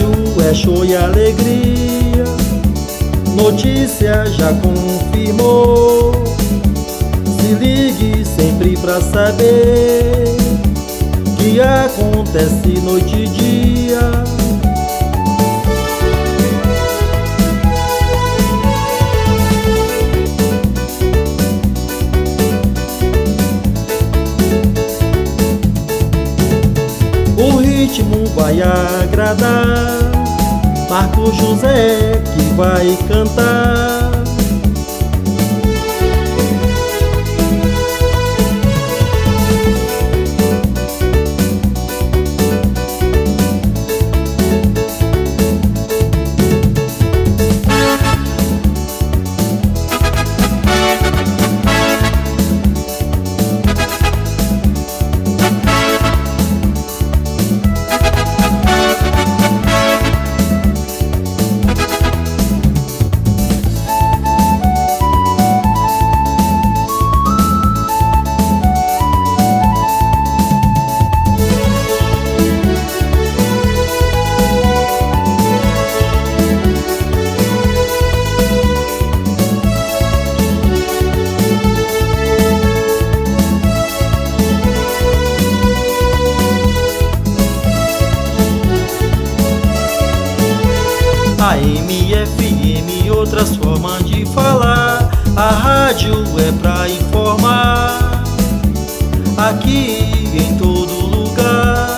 rádio é show e alegria, notícia já confirmou. Se ligue sempre pra saber que acontece noite e dia. O ritmo vai agradar, Marcos José que vai cantar. AM, FM, outras formas de falar. A rádio é pra informar, aqui em todo lugar.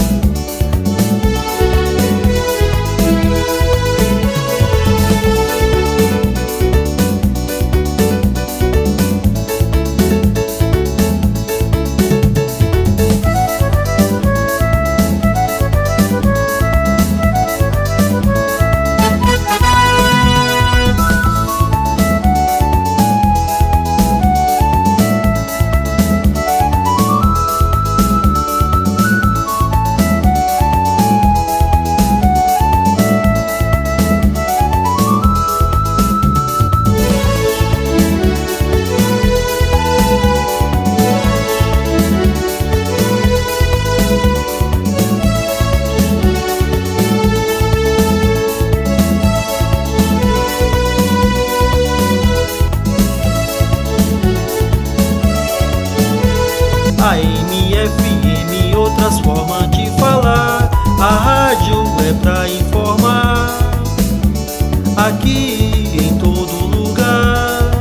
AM, FM, outras formas de falar. A rádio é pra informar, aqui em todo lugar.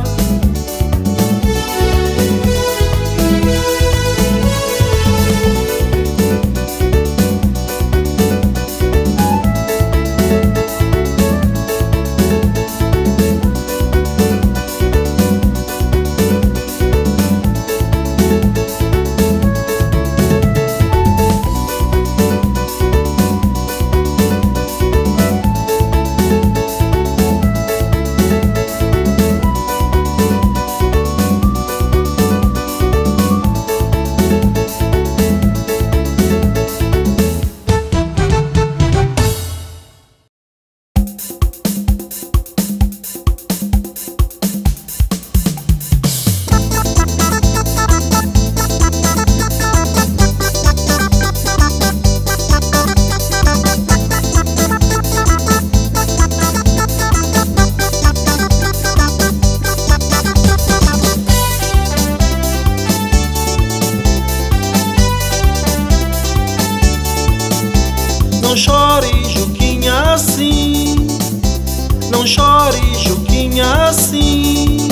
Não chore, Juquinha, assim. Não chore, Juquinha, assim.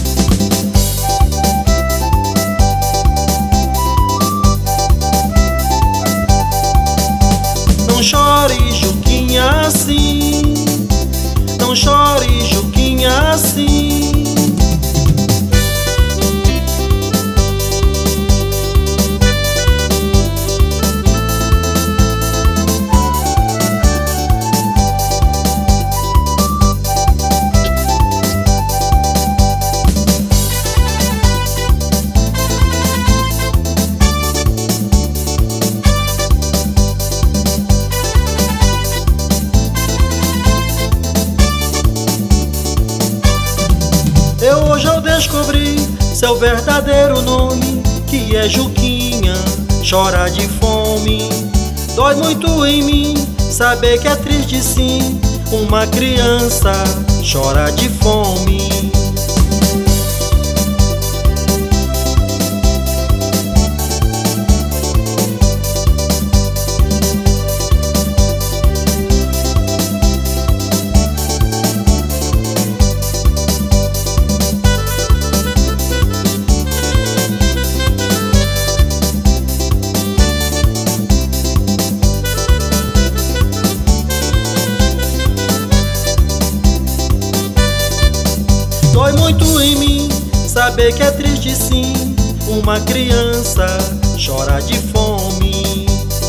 Não chore, Juquinha, assim. Não chore, Juquinha, assim. Hoje eu descobri seu verdadeiro nome, que é Juquinha, chora de fome. Dói muito em mim saber que é triste sim. Uma criança chora de fome. Dói muito em mim saber que é triste sim. Uma criança chora de fome.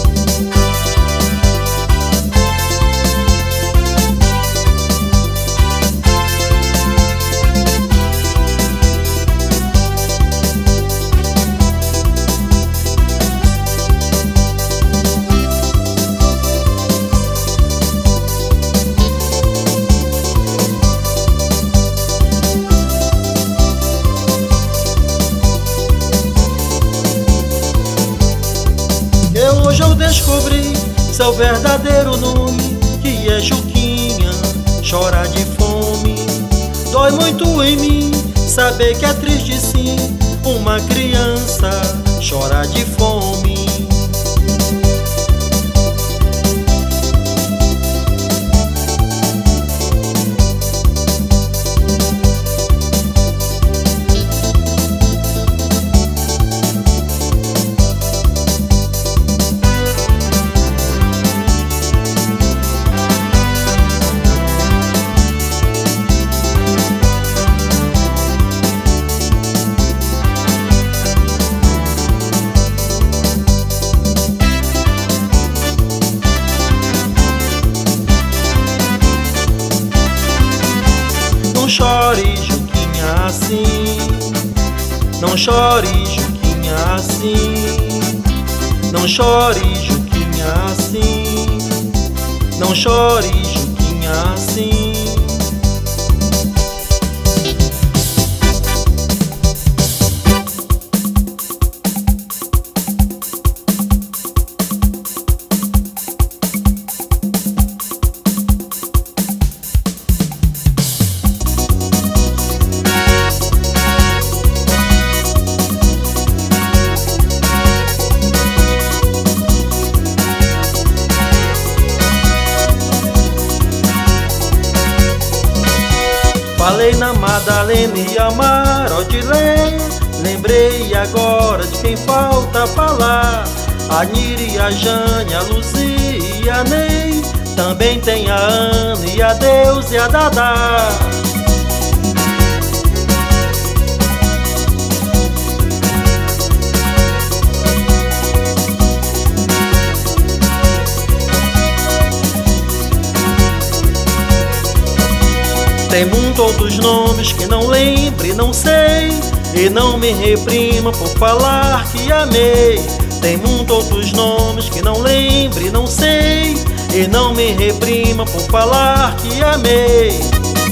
Hoje eu descobri seu verdadeiro nome, que é Juquinha, chora de fome. Dói muito em mim saber que é triste sim. Uma criança chora de fome. Não chore, Juquinha, assim. Não chore, Juquinha, assim. Não chore, Juquinha, assim. Não chore, Juquinha, assim. Falei na Madalena e Amaro Odilei. Lembrei agora de quem falta falar. A Niri, a Jane, a Luzia e a Ney. Também tem a Ana e a Deus e a Dadá. Tem muitos outros nomes que não lembro e não sei, e não me reprima por falar que amei. Tem muitos outros nomes que não lembro e não sei, e não me reprima por falar que amei.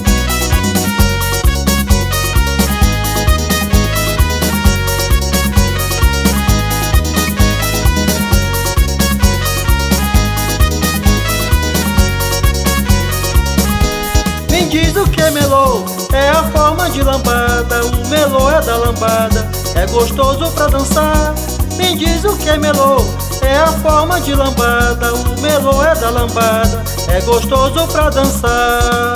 Me diz o que é melô, é a forma de lambada. O melô é da lambada, é gostoso pra dançar. Me diz o que é melô, é a forma de lambada. O melô é da lambada, é gostoso pra dançar.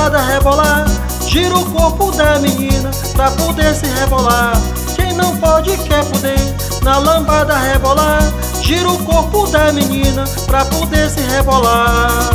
lambada rebolar, gira o corpo da menina pra poder se rebolar. Quem não pode quer poder na lambada rebolar, gira o corpo da menina pra poder se rebolar.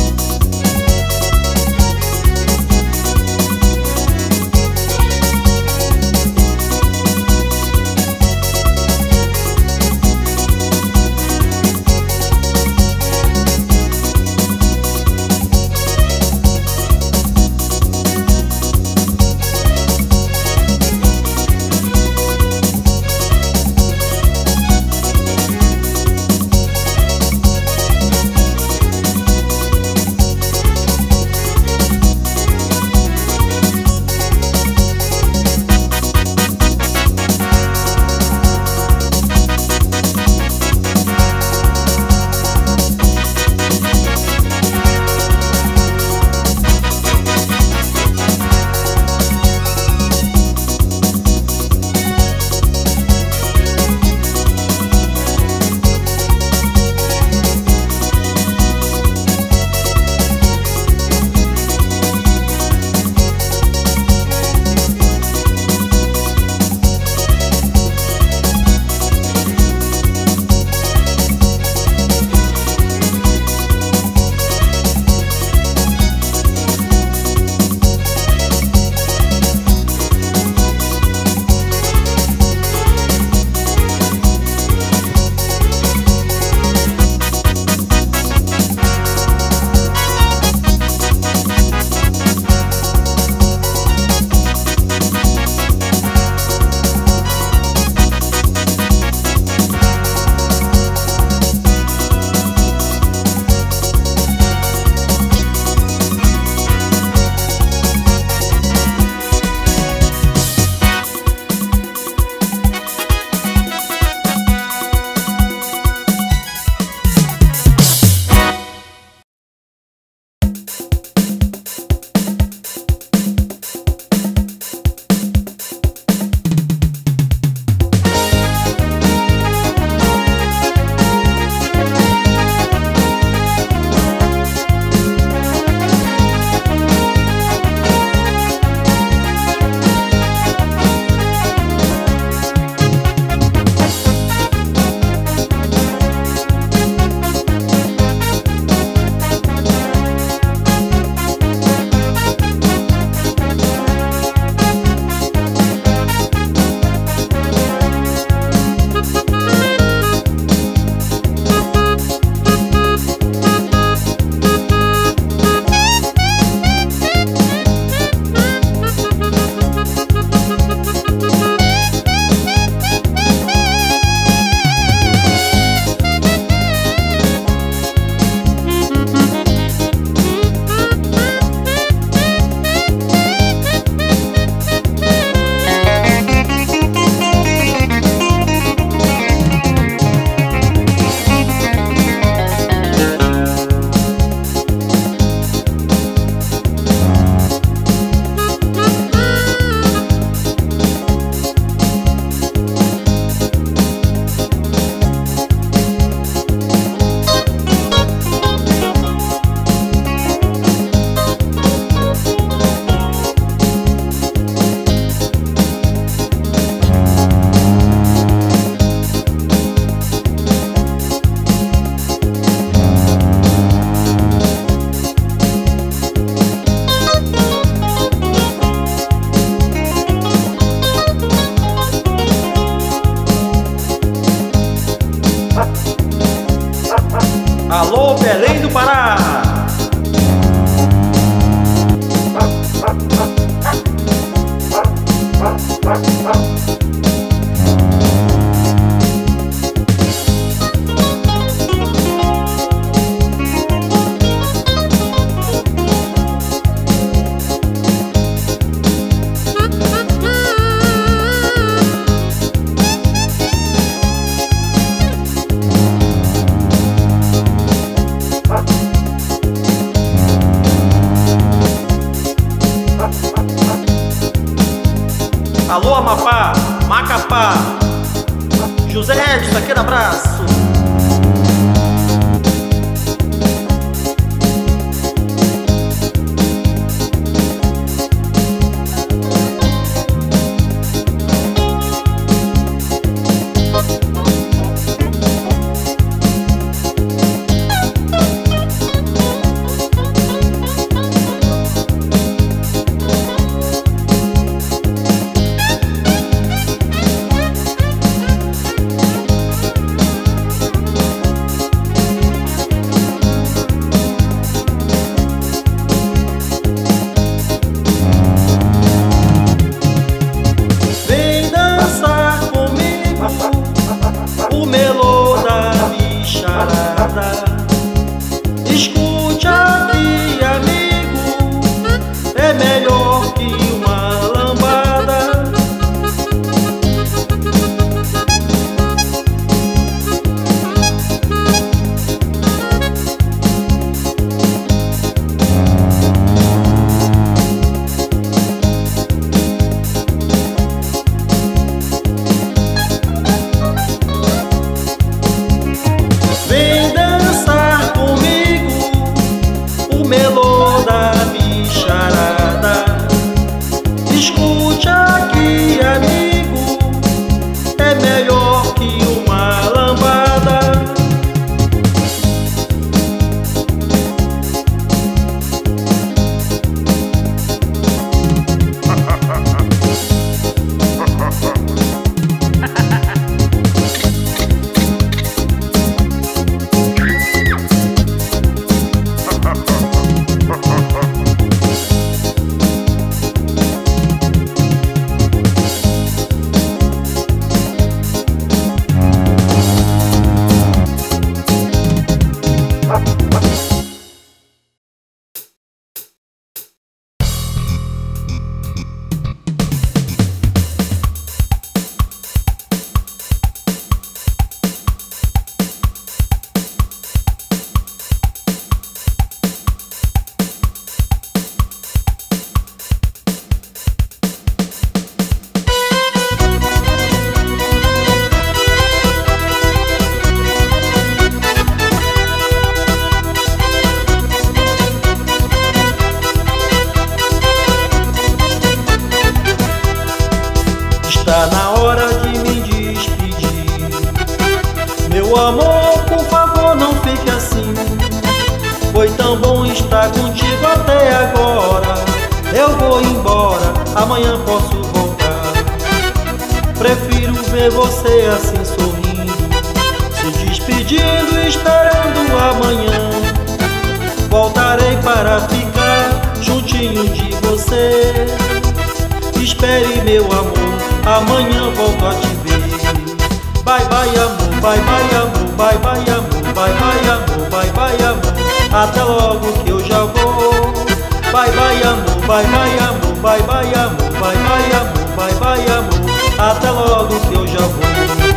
Alô, Belém do Pará! Alô, Amapá, Macapá, José Edson, aquele abraço. Meu amor, por favor, não fique assim. Foi tão bom estar contigo até agora. Eu vou embora, amanhã posso voltar. Prefiro ver você assim sorrindo, se despedindo, esperando amanhã. Voltarei para ficar juntinho de você. Espere, meu amor, amanhã volto a te ver. Bye bye amor, bye bye amor, bye bye amor, bye bye amor, bye bye amor. Até logo que eu já vou. Bye bye amor, bye bye amor, bye bye amor, bye bye amor, bye bye amor. Até logo que eu já vou.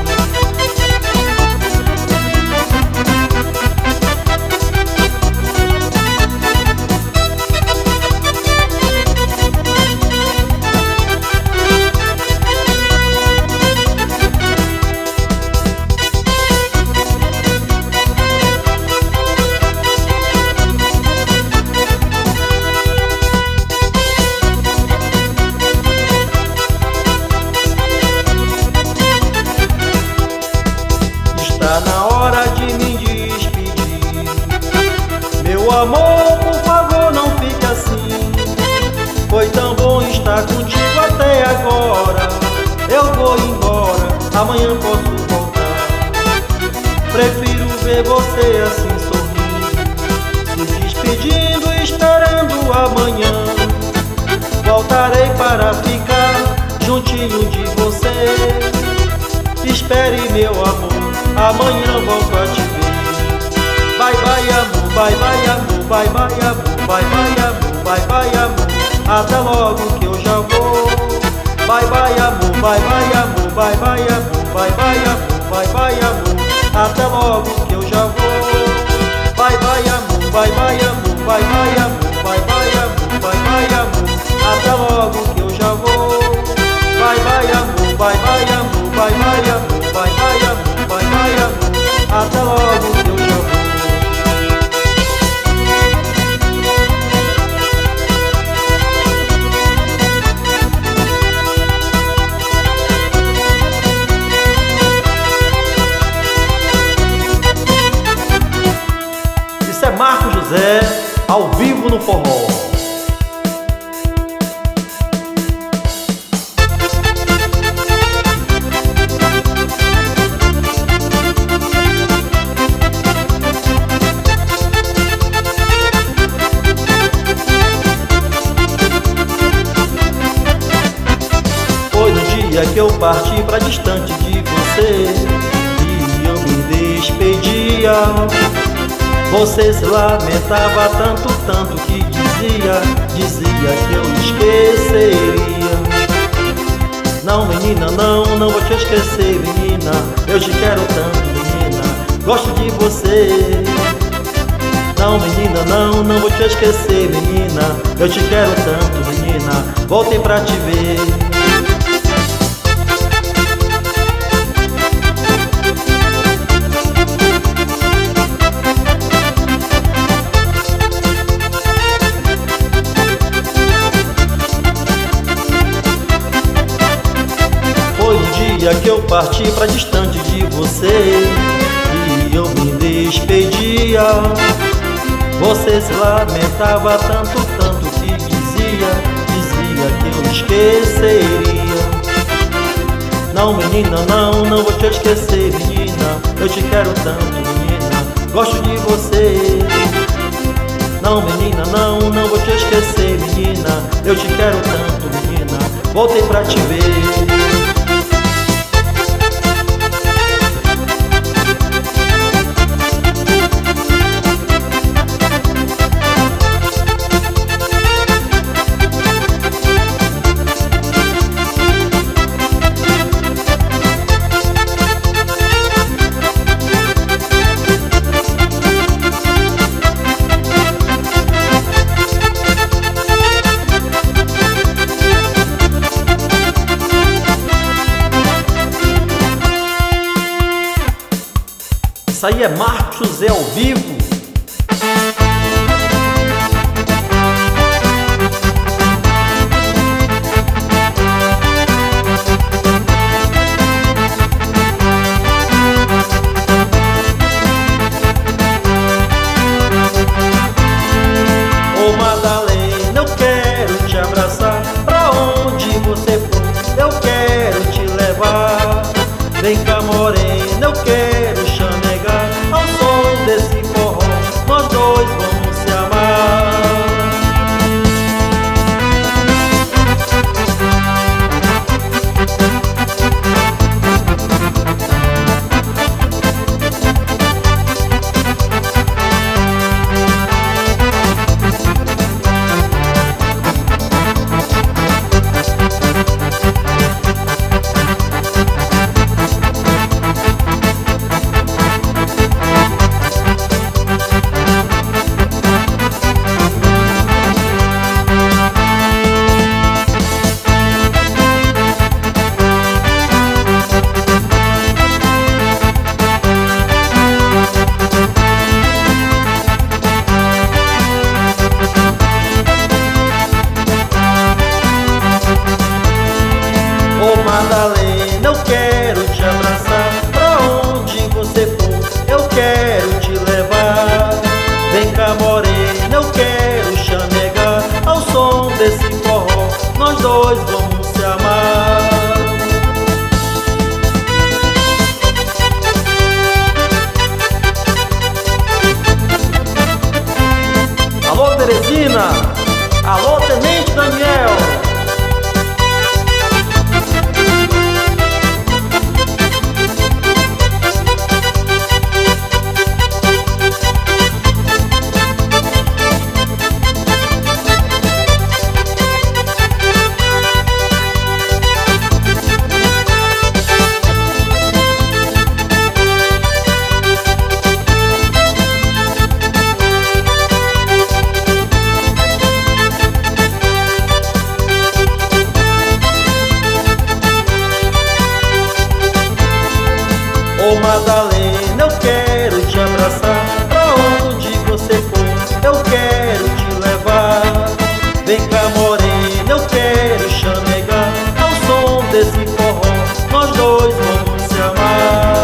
Está na hora de me despedir. Meu amor, por favor, não fique assim. Foi tão bom estar contigo até agora. Eu vou embora, amanhã posso voltar. Prefiro ver você assim sorrindo, se despedindo, esperando amanhã. Voltarei para ficar juntinho de você. Espere, meu amor, amanhã volto a te ver. Bye bye amor, bye bye amor, bye bye amor, bye bye amor, bye bye amor. Até logo que eu já vou. Bye bye amor, bye bye amor, bye bye amor, bye bye amor, bye bye amor. Até logo que eu já vou. Bye bye amor, bye bye amor, bye bye amor, bye bye amor, bye bye amor. Até logo que eu já vou. Bye bye amor, bye bye amor, bye bye amor, bye bye amor, bye bye amor. Até logo que eu já vou. Isso é Marcos José, ao vivo no forró. Que eu parti pra distante de você e eu me despedia. Você se lamentava tanto, tanto que dizia que eu esqueceria. Não, menina, não, não vou te esquecer, menina. Eu te quero tanto, menina, gosto de você. Não, menina, não, não vou te esquecer, menina. Eu te quero tanto, menina, voltei pra te ver. Que eu parti pra distante de você e eu me despedia. Você se lamentava tanto, tanto que dizia que eu esqueceria. Não, menina, não, não vou te esquecer, menina. Eu te quero tanto, menina, gosto de você. Não, menina, não, não vou te esquecer, menina. Eu te quero tanto, menina, voltei pra te ver. Isso aí é Marcos José ao vivo. cá morena, eu quero chamegar ao som desse forró, nós dois vamos se amar. Madalena, eu quero te abraçar, pra onde você for, eu quero te levar. Vem cá morena, eu quero chamegar ao som desse forró, nós dois vamos se amar. Alô Teresina, alô Tenente Daniel. Ô Madalena, eu quero te abraçar, pra onde você for, eu quero te levar. Vem cá morena, eu quero chamegar ao som desse forró, nós dois vamos se amar.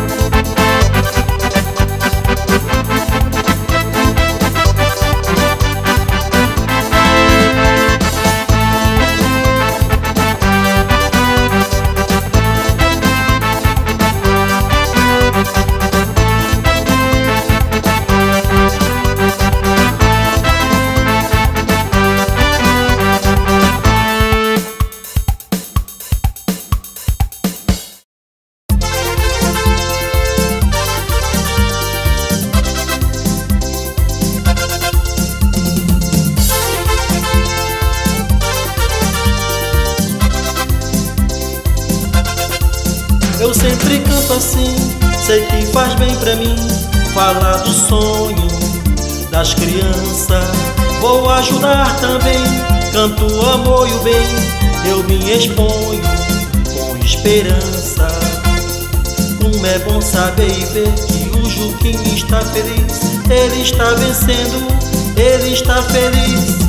Eu sempre canto assim, sei que faz bem pra mim, falar do sonho das crianças. Vou ajudar também, canto o amor e o bem, eu me exponho com esperança. Como é bom saber e ver que o Juquinho está feliz, ele está vencendo, ele está feliz.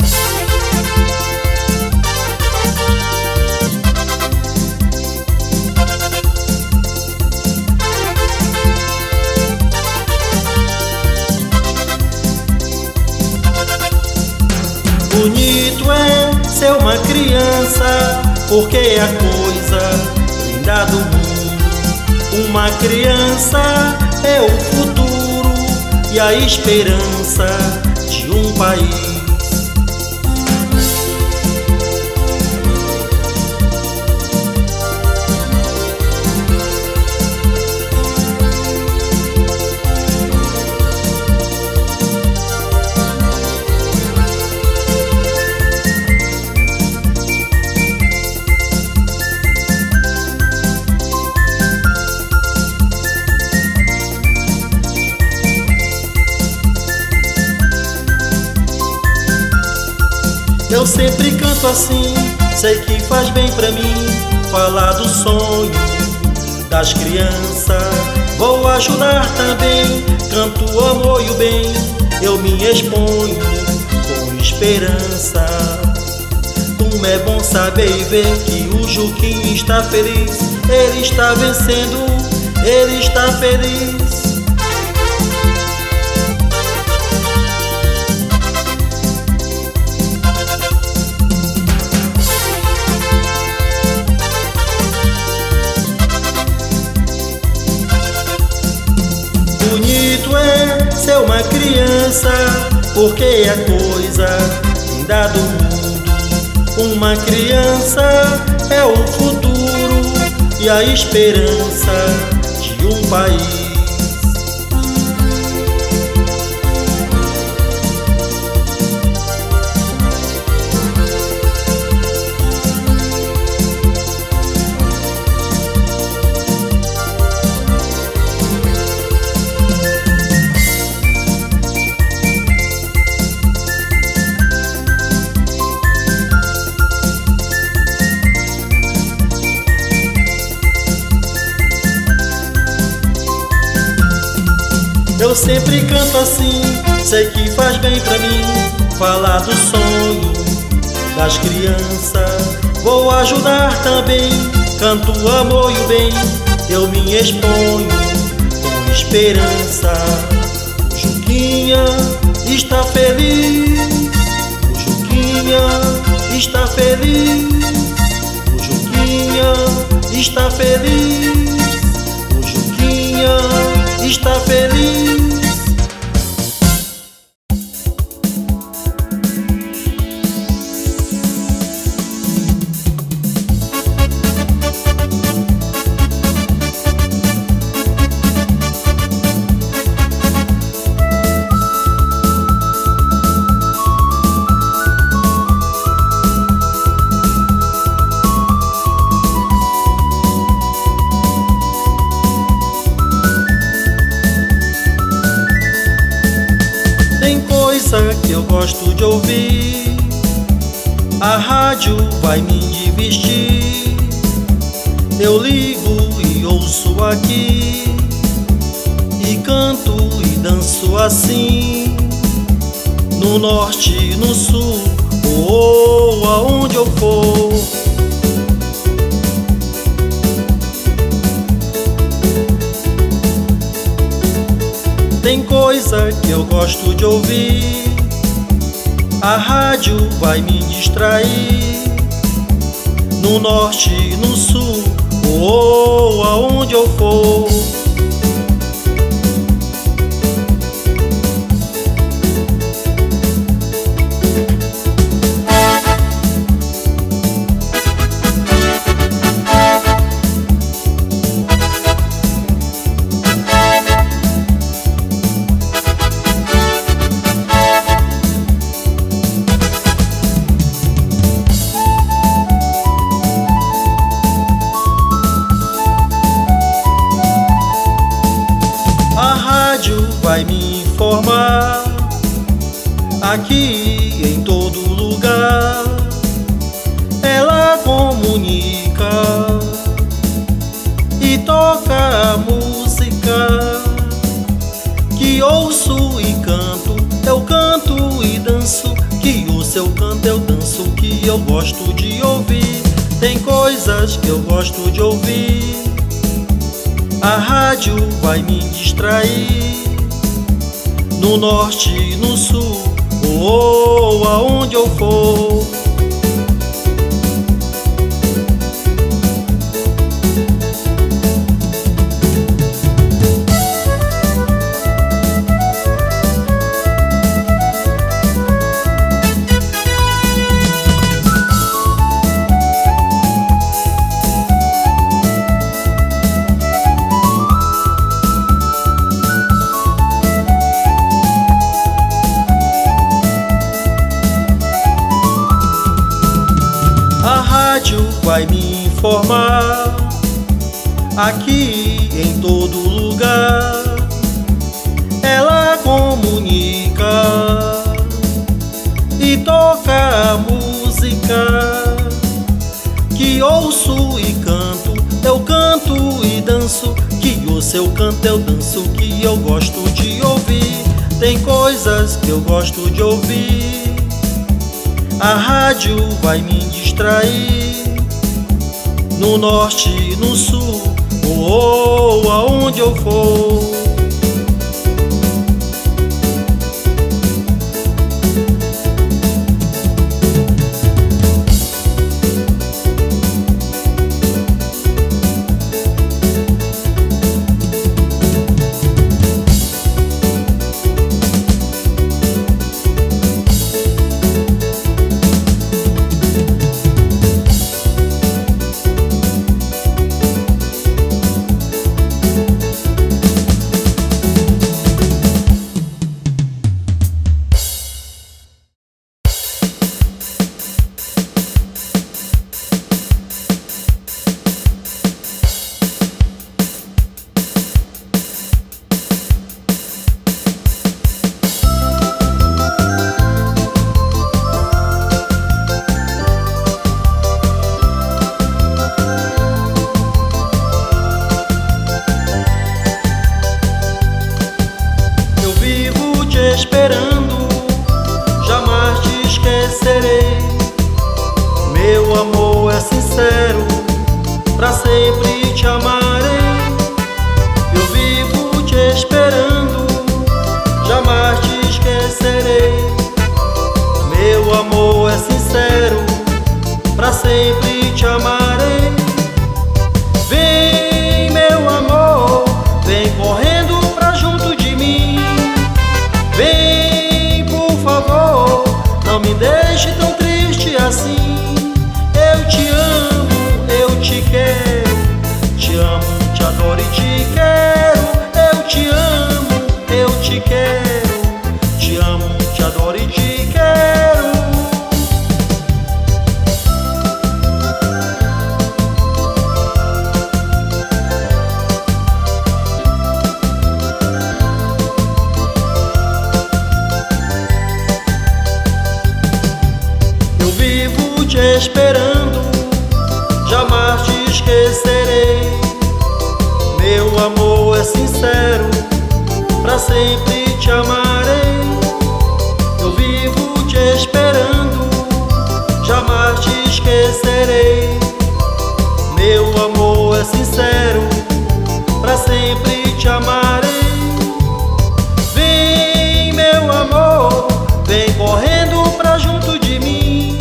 Bonito é ser uma criança, porque é a coisa linda do mundo. Uma criança é o futuro e a esperança de um país. Eu sempre canto assim, sei que faz bem pra mim, falar do sonho das crianças. Vou ajudar também, canto o amor e o bem, eu me exponho com esperança. Como é bom saber e ver que o Juquinho está feliz, ele está vencendo, ele está feliz. uma criança, porque é coisa linda do mundo. Uma criança é o futuro e a esperança de um país. Eu sempre canto assim, sei que faz bem pra mim falar do sonho das crianças. Vou ajudar também, canto o amor e o bem, eu me exponho com esperança. O Juquinha está feliz, o Juquinha está feliz, o Juquinha está feliz, o Juquinha está feliz. Tem coisa que eu gosto de ouvir, a rádio vai me divertir. Eu ligo e ouço aqui, e canto e danço assim. No norte, no sul, ou aonde eu for. Tem coisa que eu gosto de ouvir, a rádio vai me distrair. No norte, no sul, ou aonde eu for. Vai me informar aqui em todo lugar. Ela comunica e toca a música que ouço e canto. Eu canto e danço, que o seu canto eu danço, que eu gosto de ouvir. Tem coisas que eu gosto de ouvir, a rádio vai me distrair. No norte, no sul, ou aonde eu for. A rádio vai me informar aqui em todo lugar. Ela comunica e toca a música que ouço e canto. Eu canto e danço, que o seu canto eu danço, que eu gosto de ouvir. Tem coisas que eu gosto de ouvir, a rádio vai me distrair. No norte, no sul, ou aonde eu for. adoro e te quero. Eu te amo, eu te quero. Te amo, te adoro e te quero. Eu vivo te esperando, jamais te esquecerei. Meu amor é sincero, pra sempre te amarei. Eu vivo te esperando, jamais te esquecerei. Meu amor é sincero, pra sempre te amarei. Vem, meu amor, vem correndo pra junto de mim.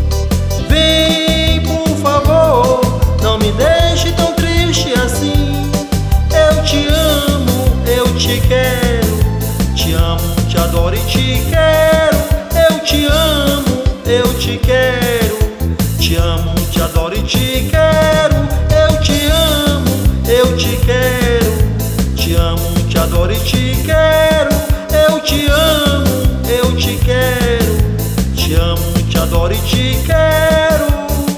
Vem, por favor, não me deixe tão triste assim. Eu te amo, eu te quero. Te amo, te adoro e te quero. Eu te amo, eu te quero. Te amo, te adoro e te quero. Eu te amo, eu te quero. Te amo, te adoro e te quero. Eu te amo, eu te quero. Te amo, te adoro e te quero.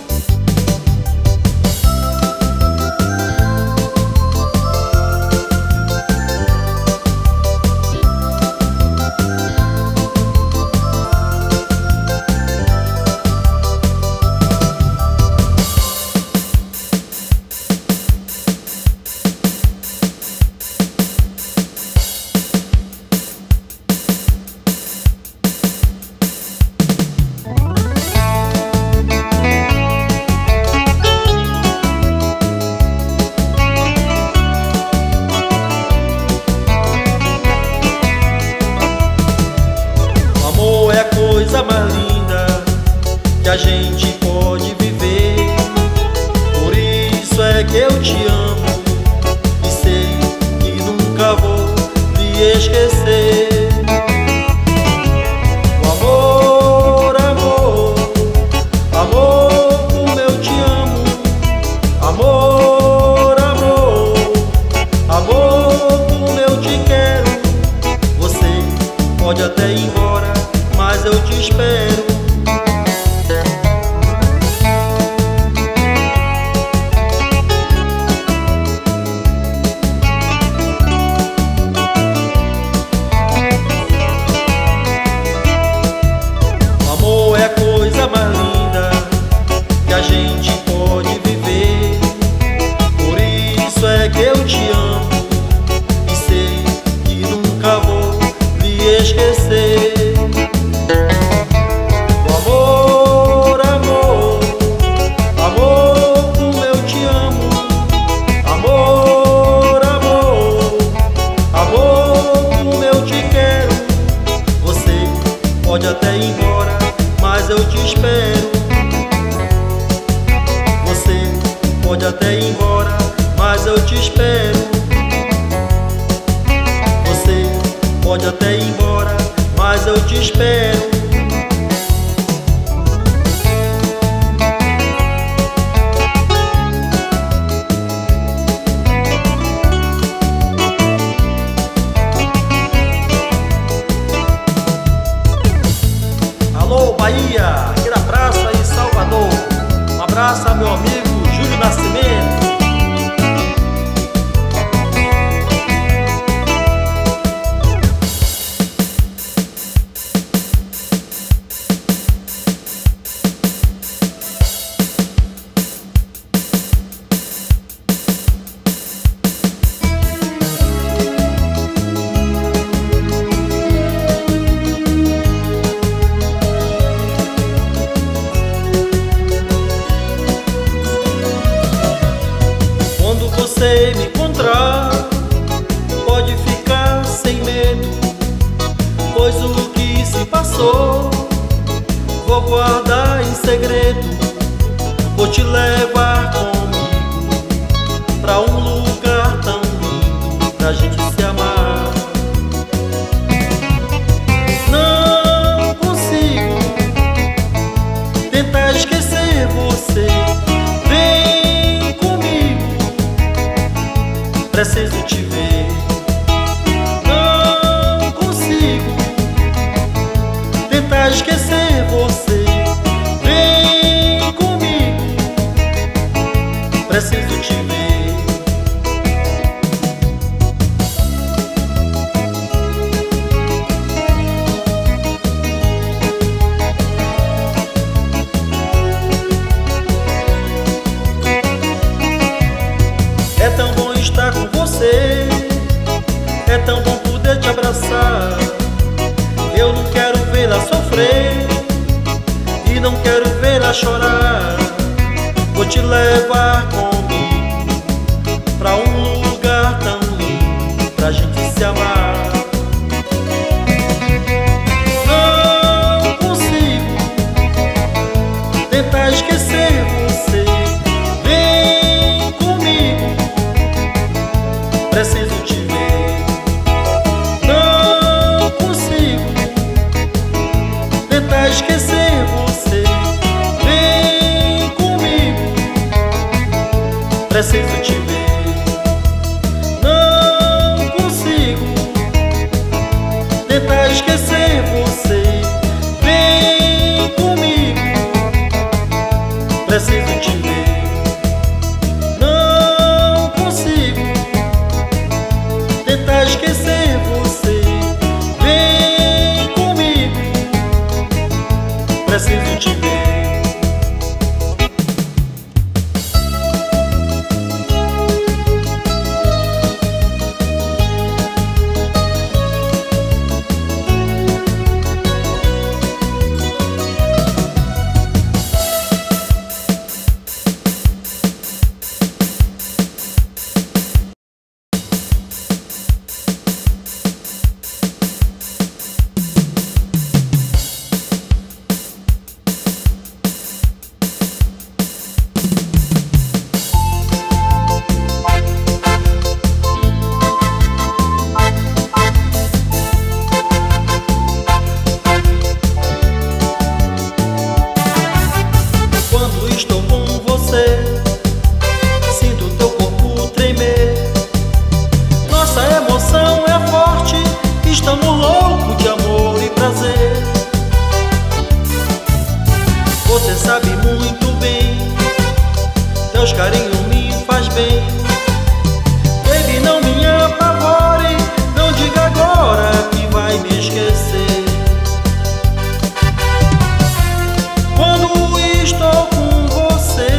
Coisa mais linda que a gente pode viver. Por isso é que eu te amo e sei que nunca vou me esquecer. O amor, amor, amor, como eu te amo. Amor, amor, amor, como eu te quero. Você pode até ir embora, mas eu te espero. Amor é a coisa mais linda que a gente pode viver. Por isso é que eu te amo e sei que nunca vou me esquecer. Pode até ir embora, mas eu te espero. Você pode até ir embora, mas eu te espero. Você pode até ir embora, mas eu te espero. Alô, Bahia, aqui na praça em Salvador. Um abraço a meu amigo Júlio Nascimento. Você me encontrar, pode ficar sem medo, pois o que se passou vou guardar em segredo. Vou te levar comigo pra um lugar tão lindo pra gente se amar. Não consigo tentar esquecer você. Vem comigo, preciso te ver. Não consigo tentar esquecer você. Vem comigo, preciso te ver. É tão bom estar com você, é tão bom poder te abraçar. Eu não quero vê-la sofrer e não quero vê-la chorar. Vou te levar comigo pra um lugar tão lindo pra gente se amar. Não consigo tentar esquecer você. Vem comigo, preciso te ver. Não consigo tentar esquecer você. Vem comigo, preciso te ver. Não consigo tentar esquecer você. Vem comigo, preciso te ver. Não consigo tentar esquecer você. Vem comigo, preciso te ver. Estou com você, sinto teu corpo tremer. Nossa emoção é forte, estamos loucos de amor e prazer. Você sabe muito bem, teus carinhos me faz bem. Baby, não me apavore, não diga agora que vai me esquecer. Quando estou com você,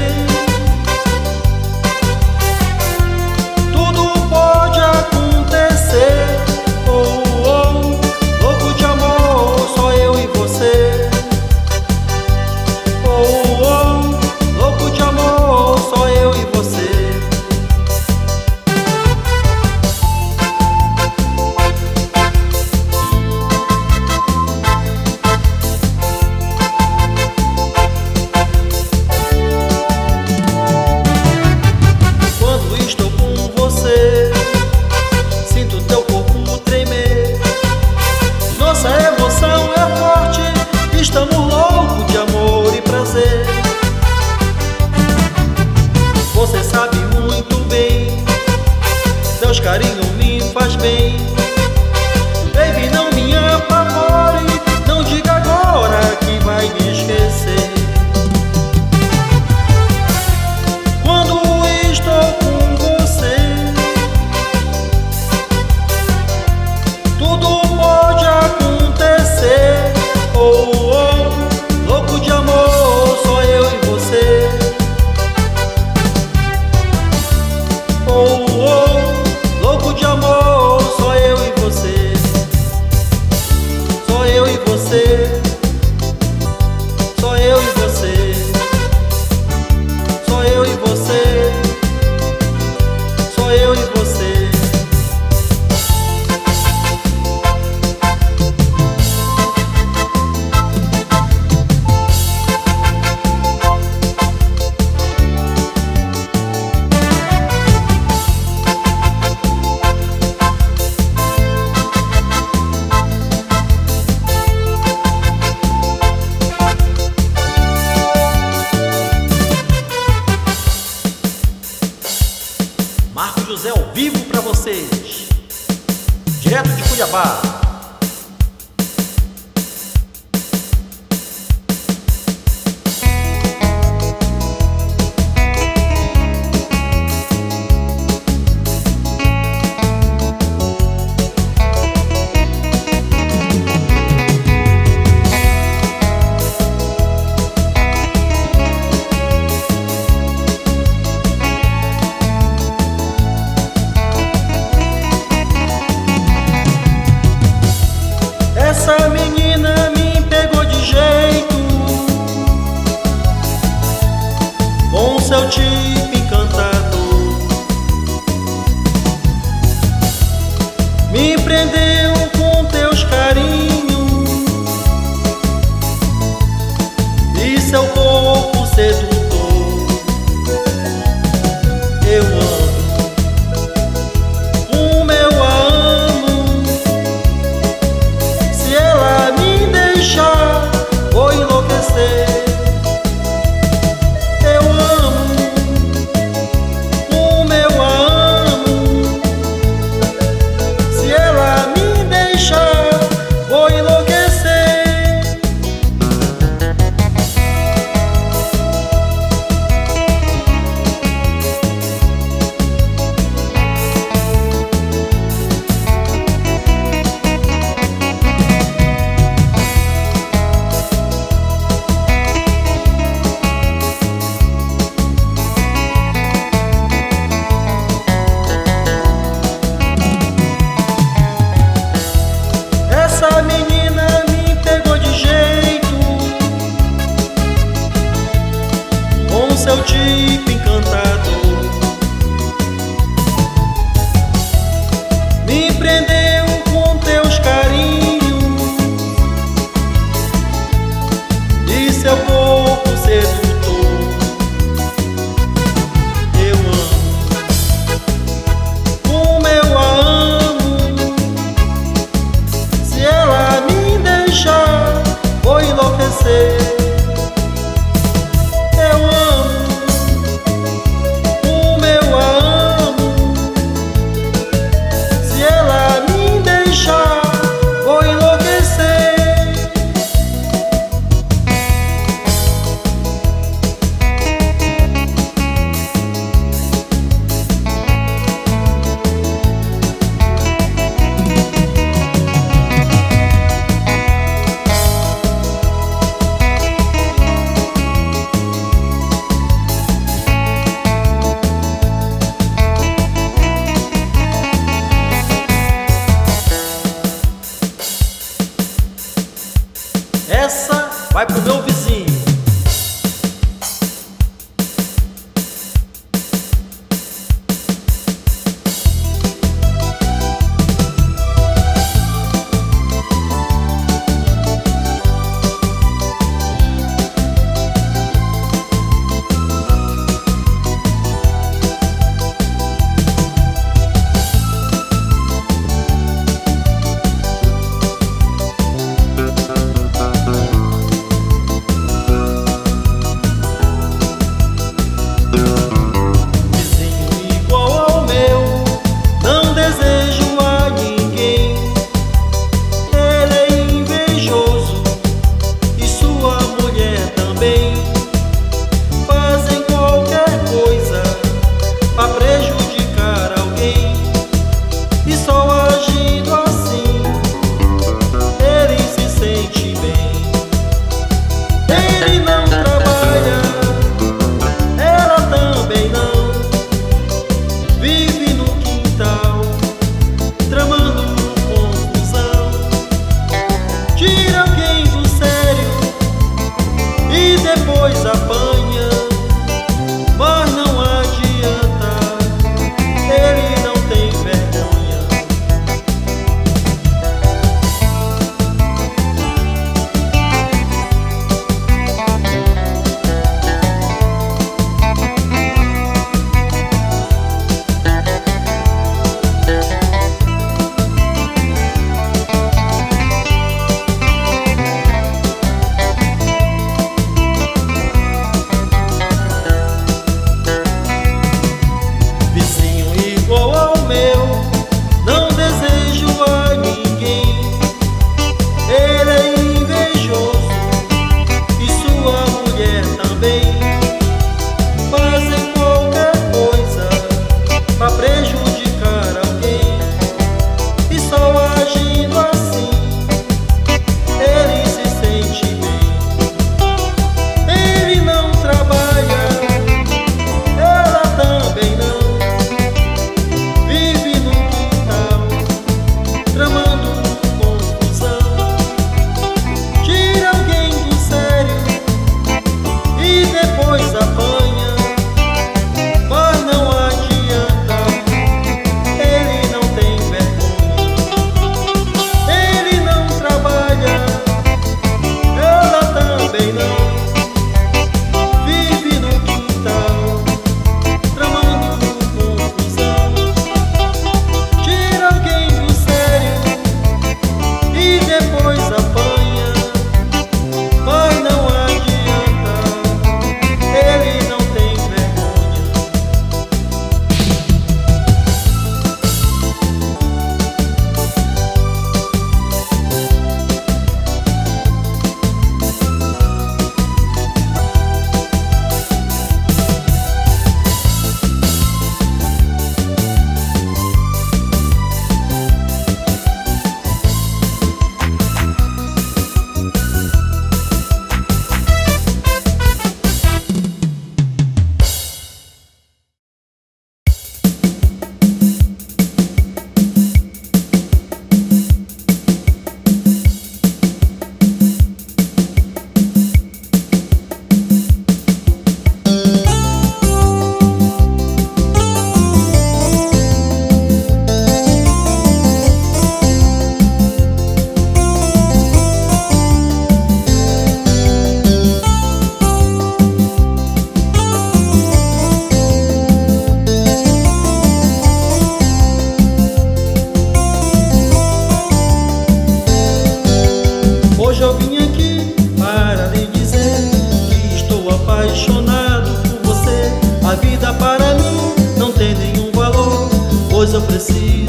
tudo pode acontecer. Oh, oh, louco de amor, só eu e você. Oh, oh, louco de amor, só eu e você. Nossa emoção é forte, estamos loucos de amor e prazer. Você sabe muito bem, teus carinhos me faz bem. Baby, não me apavore, não diga agora que vai me esquecer. Quando estou com você, tudo pode acontecer. Oh, oh, louco de amor, só eu e você. Oh, oh, louco de amor, vivo pra vocês, direto de Cuiabá. Essa menina me pegou de jeito, com seu tipo encantador, me prendeu com teus carinhos e seu corpo sedutor. Eu amo como eu a amo. Se ela me deixar, vou enlouquecer. Eu amo como eu a amo. Se ela me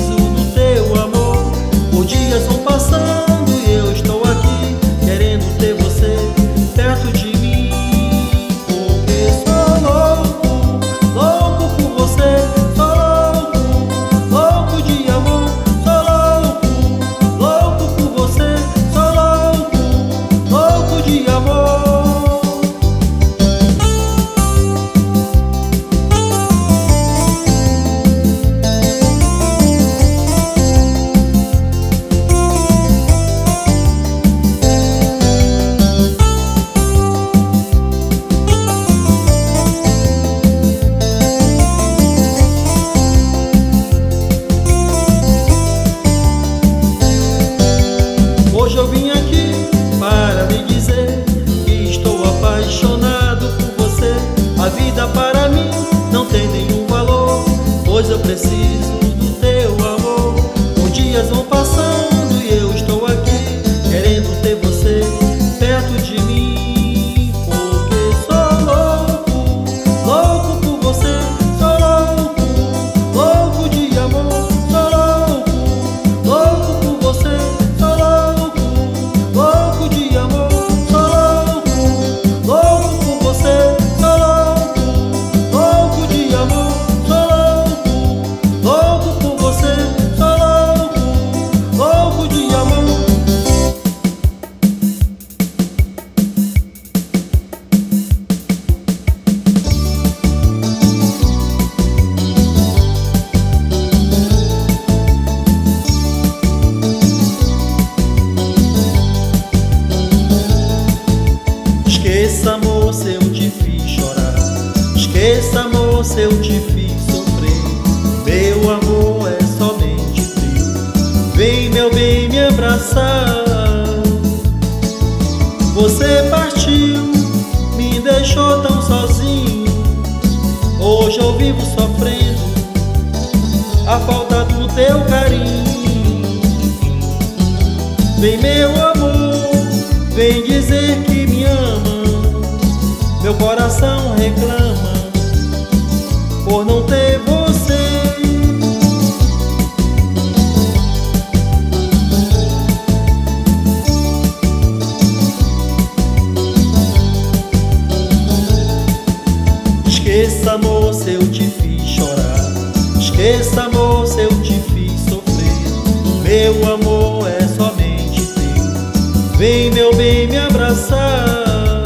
preciso do teu amor. Os dias vão passando e eu estou aqui querendo ter você perto de mim. Porque sou louco, louco por você. Sou louco, louco de amor. Sou louco, louco por você. Sou louco, louco de amor. Hoje eu vim aqui para lhe dizer que estou apaixonado por você. A vida para mim não tem nenhum valor, pois eu preciso do teu amor. Os dias vão passando e eu estou aqui querendo ter você perto de mim. Porque sou louco, louco por você. Sou louco, louco de amor. Sou louco, louco por você. Sou louco, louco de amor. Sou louco, louco por você. Sou louco, louco de amor. Sou louco, louco por você. Sou louco, louco de amor. Esqueça, amor, se eu te fiz chorar. Esqueça, amor, se eu te fiz sofrer. Meu amor é somente teu. Vem, meu bem, me abraçar. Você partiu, me deixou tão sozinho. Hoje eu vivo sofrendo a falta do teu carinho. Vem, meu amor, vem dizer que me ama. Meu coração reclama por não ter você. Esqueça, amor, se eu te fiz chorar. Esqueça, amor, se eu te fiz sofrer. Meu amor é somente teu. Vem, meu bem, me abraçar.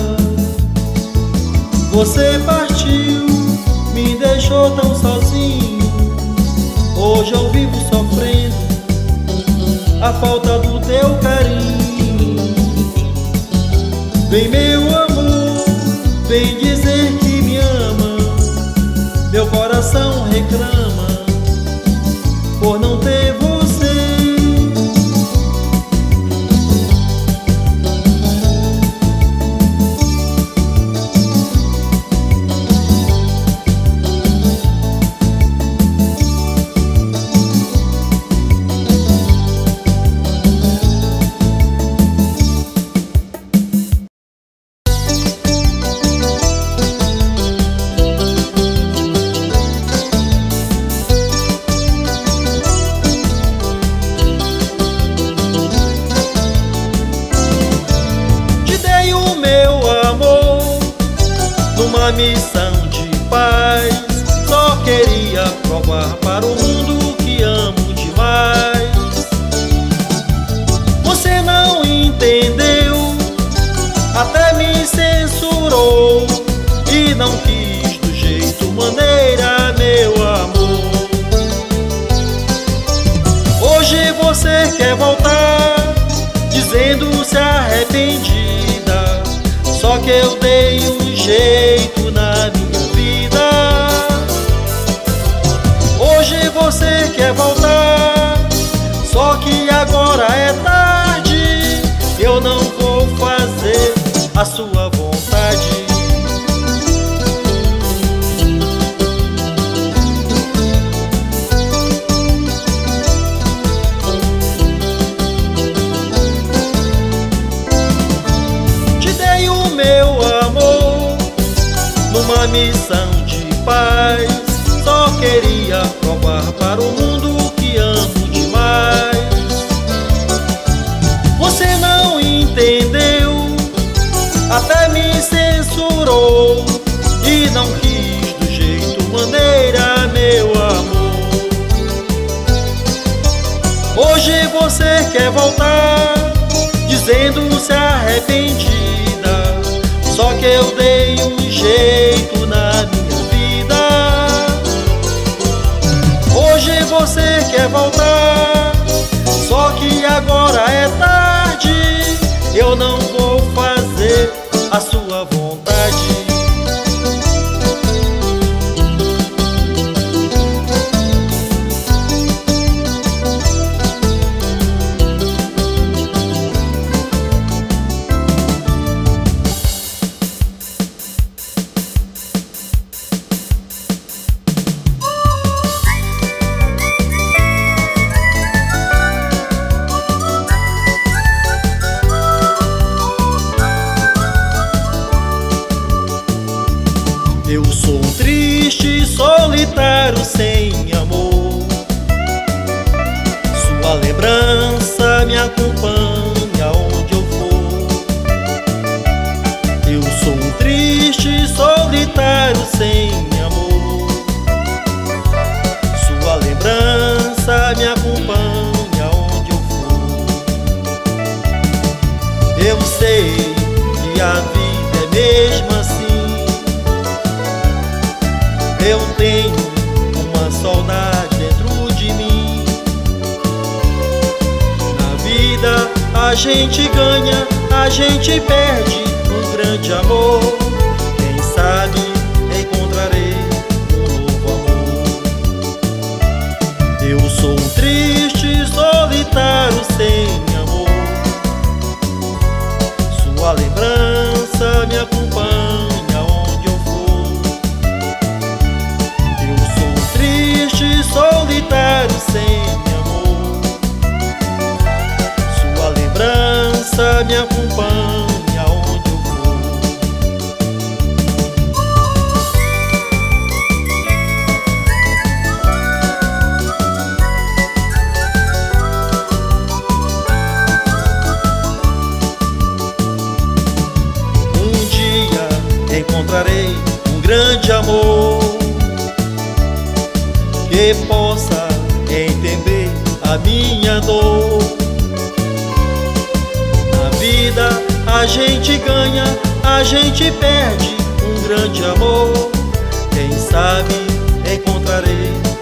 Você partiu, me deixou tão sozinho. Hoje eu vivo sofrendo a falta do teu carinho. Vem, meu amor, vem dizer que me ama. Meu coração reclama por não ter você. Numa missão de paz, só queria provar para o mundo que amo demais. Você não entendeu, até me censurou e não quis do jeito maneira, meu amor. Hoje você quer voltar, dizendo-se arrependida. Só que eu dei um jeito na minha vida. Hoje você quer voltar, só que agora é tarde. Eu não vou fazer a sua vontade. Numa missão de paz, só queria provar para o mundo que amo você quer voltar, dizendo-se arrependida. Só que eu dei um jeito na minha vida. Hoje você quer voltar, só que agora é tarde. Eu não vou fazer a sua vontade. Eu sou um triste solitário sem amor. Sua lembrança me acompanha onde eu for. Eu sou um triste solitário sem amor. Sua lembrança me acompanha onde eu for. Eu sei que a vida é mesmo assim. Eu tenho uma saudade dentro de mim. Na vida a gente ganha, a gente perde um grande amor. Quem sabe encontrarei um novo amor. Eu sou um triste solitário sem amor. Sua lembrança me acompanha onde eu for. Solitário sem amor. Sua lembrança me acompanha onde eu for. Um dia encontrarei um grande amor que possa entender a minha dor. Na vida a gente ganha, a gente perde um grande amor. Quem sabe encontrarei